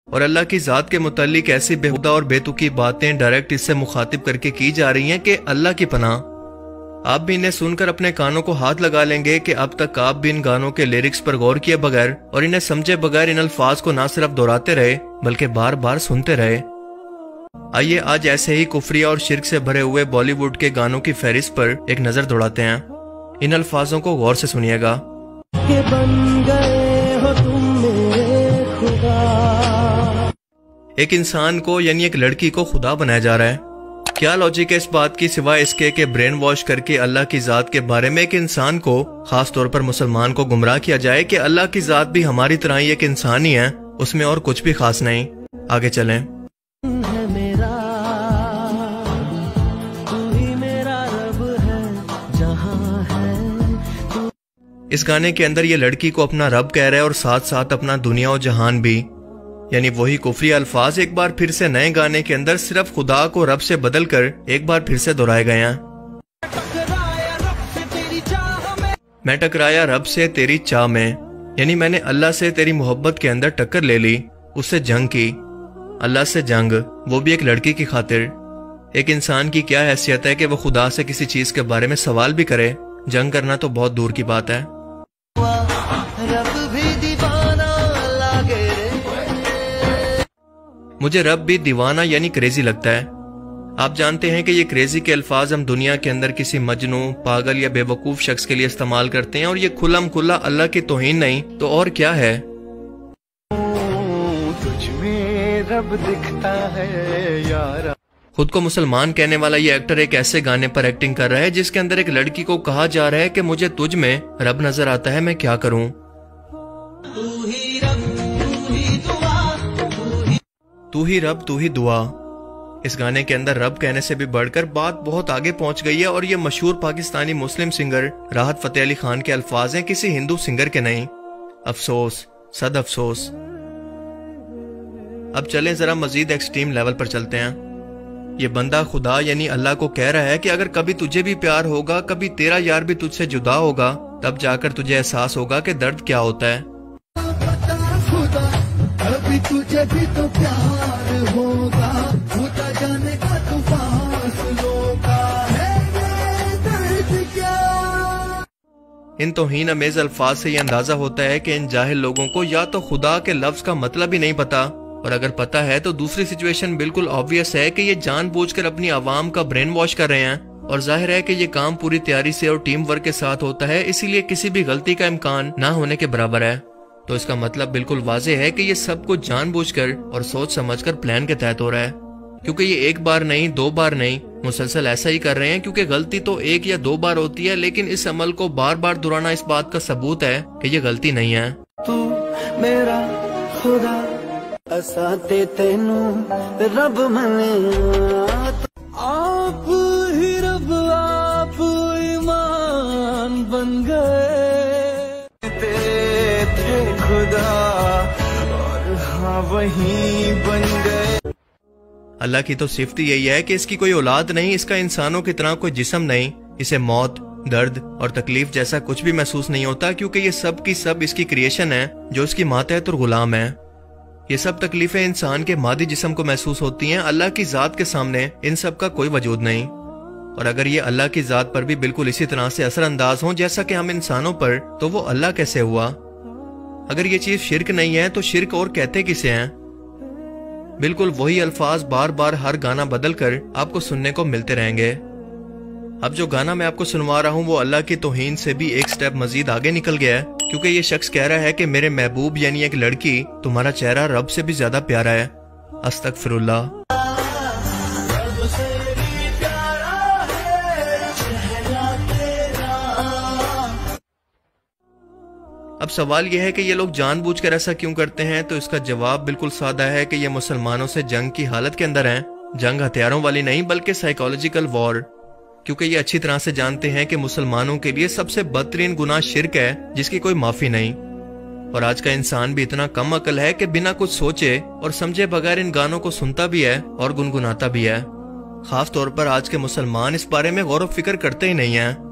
اور اللہ کی ذات کے متعلق ایسی بےہودہ اور بیتوکی باتیں ڈائریکٹ اس سے مخاطب کر کے کی جا رہی ہیں کہ اللہ کی پناہ۔ آپ بھی انہیں سن کر اپنے کانوں کو ہاتھ لگا لیں گے کہ اب تک آپ بھی ان گانوں کے لیرکس پر غور کیے بغیر اور انہیں سمجھے بغیر ان الفاظ کو نہ صرف دہراتے رہے بلکہ بار بار سنتے رہے۔ آئیے آج ایسے ہی کفریہ اور شرک سے بھرے ہوئے بالی ووڈ کے گانوں کی فہرست پر ایک نظر دوڑاتے ہیں۔ ان الفاظوں کو غور سے سنیے گا۔ کہ بن گئے ہو تم میرے خدا۔ ایک انسان کو یعنی ایک لڑکی کو خدا بنایا جا رہا ہے۔ کیا لاجک ہے اس بات کی سوائے اس کے کہ برین واش کر کے اللہ کی ذات کے بارے میں ایک انسان کو، خاص طور پر مسلمان کو گمراہ کیا جائے کہ اللہ کی ذات بھی ہماری طرح ہی ایک انسان ہی ہے، اس میں اور کچھ بھی خاص نہیں۔ آگے چلیں۔ اس گانے کے اندر یہ لڑکی کو اپنا رب کہہ رہا ہے اور ساتھ ساتھ اپنا دنیا و جہان بھی، یعنی وہی کفری الفاظ ایک بار پھر سے نئے گانے کے اندر صرف خدا کو رب سے بدل کر ایک بار پھر سے دہرائے گئے ہیں۔ میں ٹکرایا رب سے تیری چاہ میں، یعنی میں نے اللہ سے تیری محبت کے اندر ٹکر لے لی، اس سے جنگ کی۔ اللہ سے جنگ، وہ بھی ایک لڑکی کی خاطر۔ ایک انسان کی کیا حیثیت ہے کہ وہ خدا سے کسی چیز کے بارے میں سوال بھی کرے، جنگ کرنا تو بہت دور کی بات ہے۔ مجھے رب بھی دیوانہ یعنی کریزی لگتا ہے۔ آپ جانتے ہیں کہ یہ کریزی کے الفاظ ہم دنیا کے اندر کسی مجنوں، پاگل یا بے وقوف شخص کے لیے استعمال کرتے ہیں، اور یہ کھلم کھلا اللہ کی توہین نہیں تو اور کیا ہے۔ تجھ میں رب دکھتا ہے یارا۔ خود کو مسلمان کہنے والا یہ ایکٹر ایک ایسے گانے پر ایکٹنگ کر رہا ہے جس کے اندر ایک لڑکی کو کہا جا رہا ہے کہ مجھے تجھ میں رب نظر آتا ہے، میں کیا کروں۔ تو ہی رب تو ہی دعا۔ اس گانے کے اندر رب کہنے سے بھی بڑھ کر بات بہت آگے پہنچ گئی ہے، اور یہ مشہور پاکستانی مسلم سنگر راحت فتح علی خان کے الفاظ ہیں، کسی ہندو سنگر کے نہیں۔ افسوس، صد افسوس۔ اب چلیں ذرا مزید ایکسٹریم لیول پر چلتے ہیں۔ یہ بندہ خدا یعنی اللہ کو کہہ رہا ہے کہ اگر کبھی تجھے بھی پیار ہوگا، کبھی تیرا یار بھی تجھ سے جدا ہوگا، تب جا کر تجھے احساس ہوگا کہ درد کیا ہوتا ہے۔ تجھے بھی تو پیار ہوگا، خدا جانے کا تو فاصلوں کا ہے یہ درد کیا۔ ان توہین امیز الفاظ سے یہ اندازہ ہوتا ہے کہ ان جاہل لوگوں کو یا تو خدا کے لفظ کا مطلب ہی نہیں پتا، اور اگر پتا ہے تو دوسری سچویشن بالکل آبویس ہے کہ یہ جان بوجھ کر اپنی عوام کا برین واش کر رہے ہیں، اور ظاہر ہے کہ یہ کام پوری تیاری سے اور ٹیم ورک کے ساتھ ہوتا ہے، اسی لیے کسی بھی غلطی کا امکان نہ ہونے کے برابر ہے۔ تو اس کا مطلب بالکل واضح ہے کہ یہ سب کچھ جان بوجھ کر اور سوچ سمجھ کر پلان کے تحت ہو رہا ہے، کیونکہ یہ ایک بار نہیں، دو بار نہیں، مسلسل ایسا ہی کر رہے ہیں، کیونکہ غلطی تو ایک یا دو بار ہوتی ہے، لیکن اس عمل کو بار بار دہرانا اس بات کا ثبوت ہے کہ یہ غلطی نہیں ہے۔ تو میرا خدا اساتے تینوں رب منے، آپ ہی رب آپ ایمان بن گئے، تھے خدا اور ہاں وہیں بن گئے۔ اللہ کی تو صفت یہی ہے کہ اس کی کوئی اولاد نہیں، اس کا انسانوں کی طرح کوئی جسم نہیں، اسے موت، درد اور تکلیف جیسا کچھ بھی محسوس نہیں ہوتا، کیونکہ یہ سب کی سب اس کی کریشن ہے جو اس کی ماتحت اور غلام ہے۔ یہ سب تکلیفیں انسان کے مادی جسم کو محسوس ہوتی ہیں، اللہ کی ذات کے سامنے ان سب کا کوئی وجود نہیں۔ اور اگر یہ اللہ کی ذات پر بھی بالکل اسی طرح سے اثر انداز ہوں جیسا کہ ہم انسانوں پر، تو وہ اللہ کیسے ہوا؟ اگر یہ چیز شرک نہیں ہے تو شرک اور کہتے کسے ہیں؟ بالکل وہی الفاظ بار بار ہر گانا بدل کر آپ کو سننے کو ملتے رہیں گے۔ اب جو گانا میں آپ کو سنوا رہا ہوں وہ اللہ کی توہین سے بھی ایک سٹیپ مزید آگے نکل گیا ہے، کیونکہ یہ شخص کہہ رہا ہے کہ میرے محبوب یعنی ایک لڑکی، تمہارا چہرہ رب سے بھی زیادہ پیارا ہے۔ استغفر اللہ۔ اب سوال یہ ہے کہ یہ لوگ جان بوجھ کر ایسا کیوں کرتے ہیں؟ تو اس کا جواب بالکل سادہ ہے کہ یہ مسلمانوں سے جنگ کی حالت کے اندر ہیں، جنگ ہتھیاروں والی نہیں بلکہ سائیکالوجیکل وار، کیونکہ یہ اچھی طرح سے جانتے ہیں کہ مسلمانوں کے لیے سب سے بدترین گناہ شرک ہے جس کی کوئی معافی نہیں۔ اور آج کا انسان بھی اتنا کم عقل ہے کہ بنا کچھ سوچے اور سمجھے بغیر ان گانوں کو سنتا بھی ہے اور گنگناتا بھی ہے۔ خاص طور پر آج کے مسلمان اس بارے میں غور و فکر کرتے ہی نہیں ہیں۔